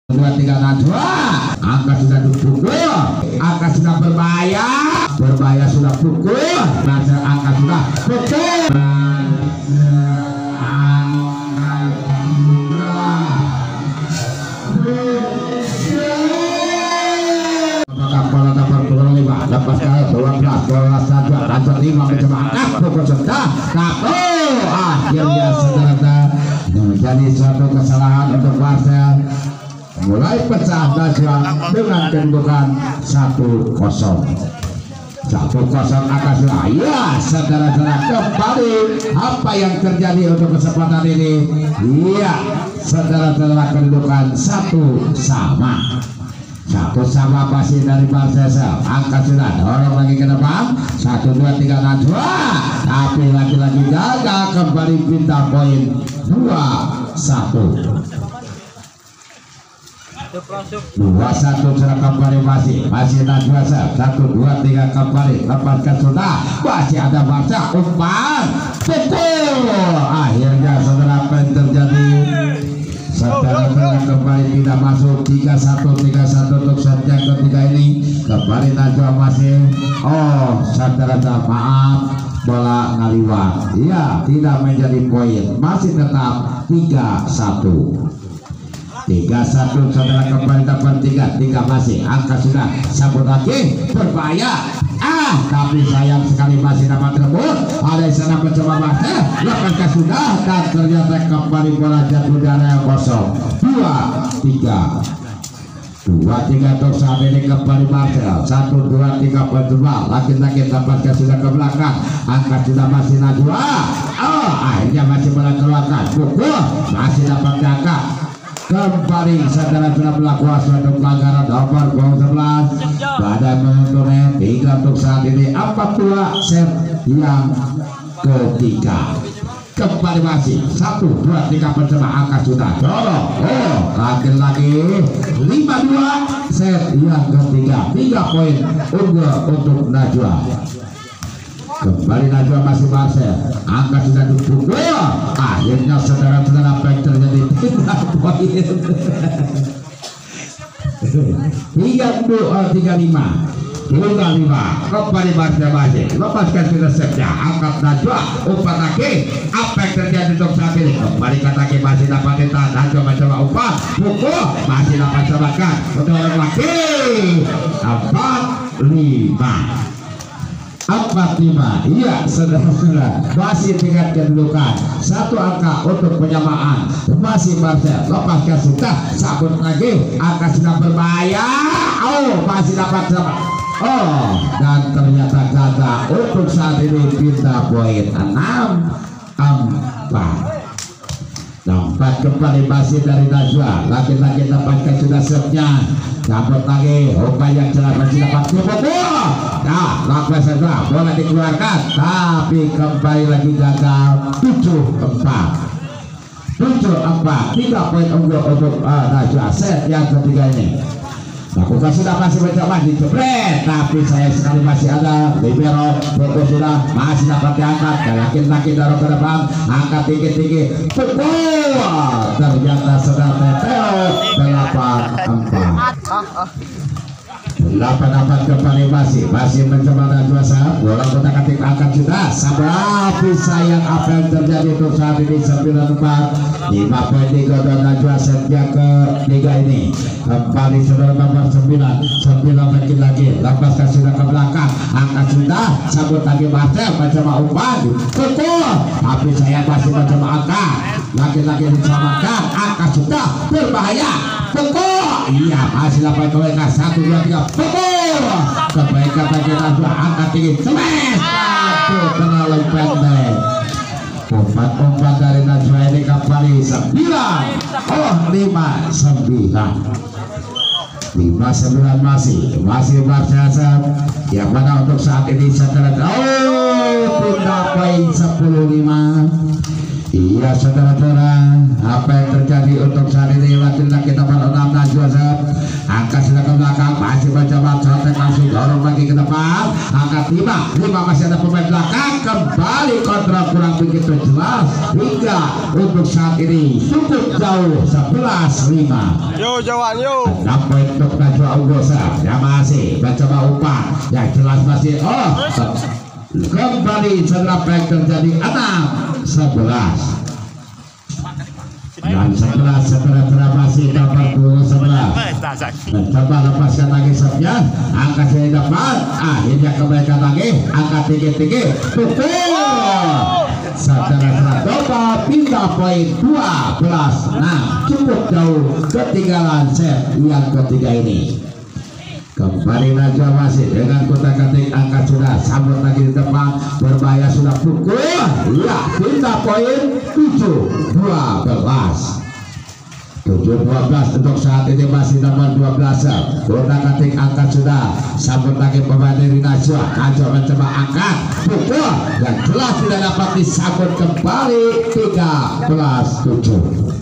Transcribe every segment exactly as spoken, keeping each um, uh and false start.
dua tiga Najwa, angka sudah dipukul, angka sudah berbahaya, berbahaya sudah pukul, masa angka sudah pukul. Lepas kali dua belas bola saja lanjut lima mencoba angkat pukul sudah kapal akhirnya saudara menjadi suatu kesalahan untuk Marcel mulai pecah Najwa dengan kedudukan satu kosong satu kosong atas ya saudara-saudara kembali apa yang terjadi untuk kesempatan ini iya saudara-saudara kedudukan satu sama satu sama pasti dari Marcel angkat sudah dorong lagi ke depan satu dua tiga Najwa tapi lagi-lagi gagal kembali pindah poin dua satu dua satu sudah kembali masih masih Najwa satu dua tiga kembali lepaskan sudah masih ada Marcel umpan pukul akhirnya saudara apa yang terjadi saudara-saudara kembali tidak masuk tiga satu tiga satu untuk set yang ketiga ini kembali Najwa masih oh saudara-saudara maaf bola ngaliwat iya tidak menjadi poin masih tetap tiga satu tiga satu saudara kembali dapat tiga tiga masih angka sudah sambut lagi berbahaya ah tapi sayang sekali masih dapat rebut ada sana mencoba Marcel lepaskan sudah dan ternyata kembali bola jatuh di area kosong dua tiga dua tiga untuk saat ini kembali Marcel satu dua tiga berdua laki-laki dapatkan sudah ke belakang angka sudah masih Najwa oh akhirnya masih bola keluarkan pukul masih dapat angka kembali saudara-saudara melakukan suatu pelanggaran nomor sebelas pada menentukan tiga untuk saat ini apa pula set yang ketiga kembali masih satu dua tiga percuma angka sudah dorong oh lagi-lagi lima dua set yang ketiga tiga poin unggul untuk Najwa kembali Najwa masih Marcel angka sudah dipukul akhirnya saudara-saudara apa yang terjadi tidak poin tiga dua tiga lima tiga lima kembali Marcel masih lepaskan sudah setnya angkat Najwa umpan lagi apa yang terjadi untuk saat ini kembali kaki masih dapat ditahan Najwa mencoba umpan pukul masih dapat samakan untuk lagi empat lima empat lima iya saudara-saudara masih tingkat kedudukan satu angka untuk penyamaan masih Marcel lepaskan sudah sabut lagi angka sudah berbahaya oh masih dapat sama oh dan ternyata gagal untuk saat ini pindah poin enam empat empat kembali masih dari Najwa lagi-lagi dapatkan sudah setnya dapat lagi umpan yang jelas masih dapat cukup nah lakukan saja bola dikeluarkan tapi kembali lagi gagal tujuh empat tujuh empat tiga poin unggul untuk uh, Najwa set yang ketiga ini lakukan sudah masih mencoba dijebret tapi saya sekali masih ada libero fokus sudah masih dapat diangkat dan laki-laki dorong ke depan angkat tinggi-tinggi pukul ternyata sudah teteo delapan empat delapan empat kembali masih masih mencoba Najwa saat bola kotak atik angkat sudah tapi sayang apa yang terjadi untuk saat ini sembilan empat lima poin tiga dan Najwa set yang ketiga ini kembali saudara nomor sembilan sembilan lagi-lagi lepaskan sudah ke belakang angkat sudah sabut lagi Marcel mencoba umpan pukul tapi sayang masih mencoba angkat lagi-lagi disamakan angkat sudah berbahaya pukul iya masih dapat mereka satu dua tiga pukul kebaikan bagi Najwa angkat tinggi smash satu terlalu pendek umpan-umpan dari Najwa ini kembali sembilan oh lima sembilan lima sembilan masih masih Marcel yang mana untuk saat ini setelah oh pindah poin sepuluh lima iya saudara-saudara apa yang terjadi untuk saat ini laki-laki nomor enam Najwa angkat sudah ke belakang masih mencoba contek langsung dorong lagi ke depan angkat lima lima masih ada pemain belakang kembali kontra kurang begitu jelas hingga untuk saat ini cukup jauh sebelas lima. Yo Jawan yo. enam poin untuk Najwa Ugosa yang masih mencoba umpan yang jelas masih oh kembali setelah baik terjadi enam sebelas dan sebelas setelah masih dapat dua sebelas mencoba lepaskan lagi sernya angkat saya dapat akhirnya kebaikan lagi angkat tinggi-tinggi pukul setelah coba pindah poin dua belas enam cukup jauh ketinggalan set yang ketiga ini. Kembali Najwa masih dengan kota ketik angkat sudah sambut lagi di depan berbahaya sudah pukul ya pindah poin tujuh dua belas tujuh dua belas untuk saat ini masih nomor dua belas kota ketik angkat sudah sambut lagi pemain dari Najwa. Najwa mencoba angkat pukul yang jelas tidak dapat disambut kembali tiga belas tujuh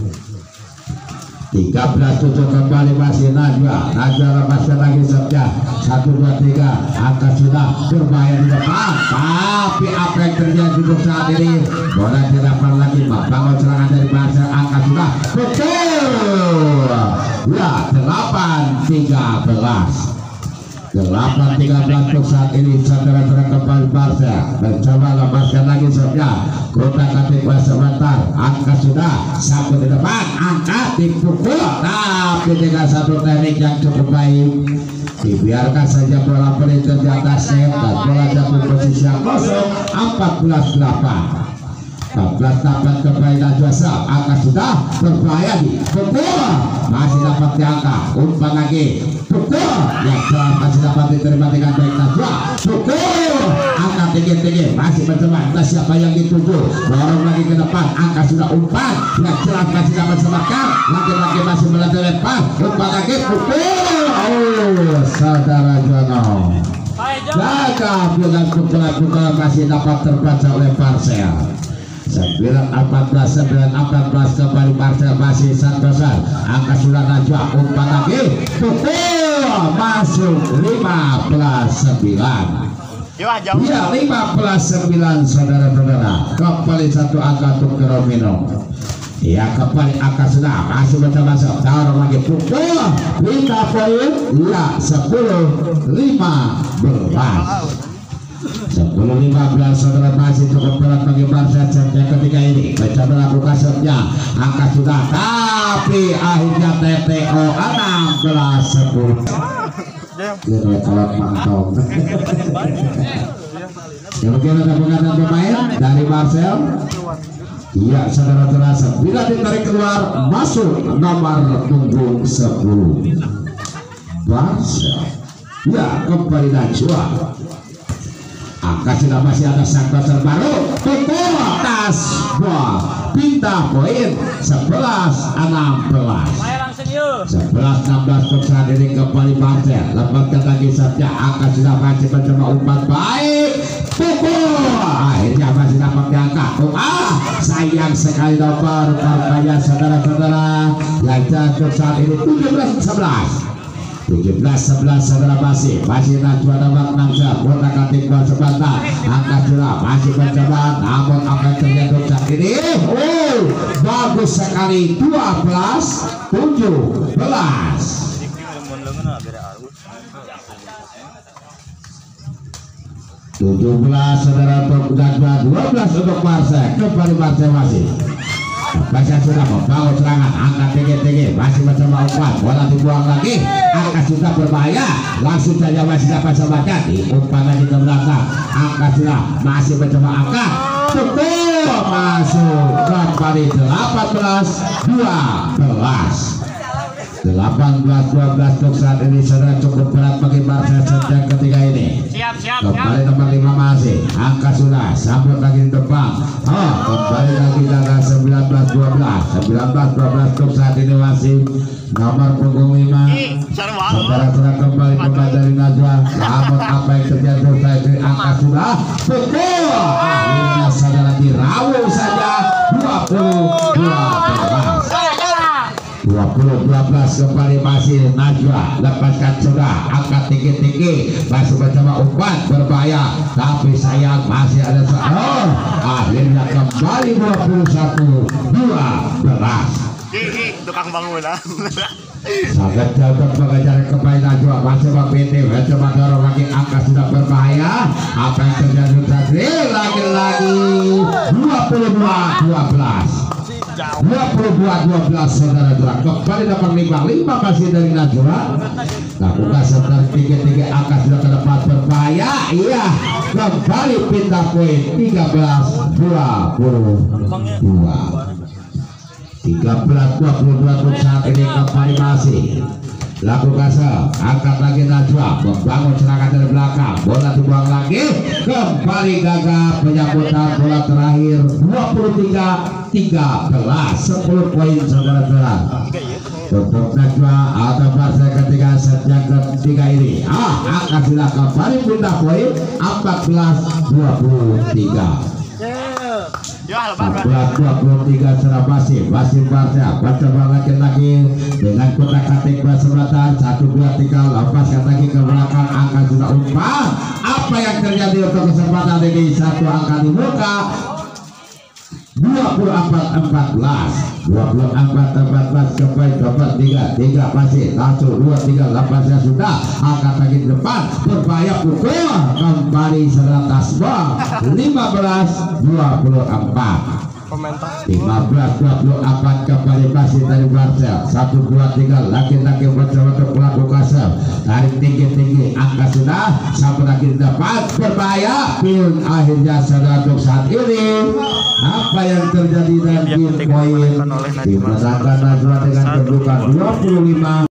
tiga belas tujuh kembali masih Najwa. Najwa lepaskan lagi serja satu dua tiga angkat sudah berbahaya di depan tapi apa yang terjadi untuk saat ini bola didapat lagi bangun serangan dari Barca angkat sudah betul ya delapan tiga belas delapan tiga belas untuk saat ini saudara-saudara kembali Barca mencoba lepaskan lagi serja kota ketik sebentar angkat sudah sambut di depan angkat dipukul tapi dengan satu teknik yang cukup baik dibiarkan saja bola pelintir di atas net dan bola jatuh posisi yang kosong empat belas delapan empat belas delapan kembali Najwa Sab angkat sudah berbahaya di pukul masih dapat diangkat umpan lagi pukul yang jelas masih dapat diterima dengan baik Najwa pukul angkat tinggi-tinggi masih mencoba entah siapa yang dituju dorong lagi ke depan angkat sudah umpan yang jelas masih dapat sebarkan lagi-lagi masih melantai lepas umpan lagi pukul oh saudara Jono jaga dengan pukulan-pukulan masih dapat terbaca oleh Marcel sembilan empat belas sembilan empat belas kembali Marcel masih Santosan angka sudah Najwa umpan lagi pukul masuk lima belas sembilan ya lima belas sembilan saudara-saudara kembali satu angka untuk Romino ya kembali angka sudah masih masuk taruh lagi pukul lima poin ya sepuluh lima belas sepuluh lima belas saudara masih cukup berat bagi Barca set yang ketiga ini mencoba lakukan setnya angkat sudah tapi akhirnya T T O enam belas sepuluh kira kalau mantap kemudian ada penggantian pemain dari Marcel iya saudara-saudara sembilan ditarik keluar masuk nomor punggung sepuluh Marcel ya kembali Najwa angka sudah masih ada sang baru pukul atas ball pindah poin sebelas enam belas sebelas enam belas untuk saat ini kembali Marcel lepaskan lagi saja angka sudah masih mencoba umpan baik pukul akhirnya masih dapat diangkat oh, ah sayang sekali nomor berbahaya saudara-saudara yang jatuh saat ini tujuh belas sebelas tujuh belas sebelas saudara masih masih Najwa nomor enam jam bola ketik bal sebentar angkat sudah masih mencoba namun apa yang terjadi saat ini oh bagus sekali dua belas tujuh belas tujuh belas saudara untuk Najwa dua belas untuk Marcel kembali Marcel masih Baca sudah membangun serangan angkat tinggi-tinggi masih mencoba umpan bola dibuang lagi angkat sudah berbahaya langsung saja masih dapat selamatkan umpan lagi ke belakang angkat sudah masih mencoba angkat betul masuk kembali delapan belas dua belas delapan belas dua belas untuk saat ini saudara cukup berat bagi Marcel sejak ketiga ini siap siap kembali nomor lima masih angka sudah sambut lagi di depan oh kembali lagi jaga sembilan belas dua belas sembilan belas dua belas untuk saat ini masih nomor punggung lima saudara-saudara kembali kembali dari Najwa namun apa yang terjadi saat ini angka sudah pukul akhirnya saudara dirawung saja dua puluh dua belas dua puluh puluh dua belas kembali masih Najwa, lepaskan sudah, angkat tinggi-tinggi, masih mencoba umpan berbahaya, tapi sayang masih ada oh, akhirnya kembali dua puluh satu dua belas. Tukang bangunan. Sangat jauh mengejar kembali Najwa, masih memilih mencoba dorong lagi, angka sudah berbahaya. Apa yang terjadi tadi? Lagi-lagi dua puluh dua dua belas. dua puluh dua dua belas saudara-saudara, kembali dapat lima lima masih dari Najwa. Lakukan sebentar tiga-tiga, angka sudah ke depan berbahaya. Iya, kembali pindah poin tiga belas dua puluh dua. tiga belas dua puluh dua untuk saat ini kembali masih lakukan se, angkat lagi Najwa, membangun serangan dari belakang, bola dibuang lagi, kembali gagal penyambutan bola terakhir dua puluh tiga tiga belas, sepuluh poin saudara-saudara untuk Najwa atau fase ketiga set yang ketiga ini. Ah, akan sudah kembali pindah poin empat belas dua puluh tiga. empat belas dua puluh tiga serah masih masih Barca, mencoba lagi-lagi dengan kotak katik kesempatan satu dua tiga, lepaskan lagi ke belakang, angka sudah umpan. Apa yang terjadi untuk kesempatan ini? Satu angka di muka, dua puluh empat empat belas, dua puluh empat empat belas, kembali dapat tiga tiga masih langsung dua tiga, lepasnya sudah, angkat lagi di depan, berbahaya, pukul kembali seratas ball, lima belas dua puluh empat. lima belas dua puluh empat kembali masih dari Barca, satu dua tiga, lagi-lagi mencoba untuk melakukan serve, tarik tinggi-tinggi, angka sudah sampai lagi di depan, berbahaya, pin akhirnya saudara untuk saat ini. Apa yang terjadi dan poin dimenangkan Najwa dengan kedudukan dua puluh lima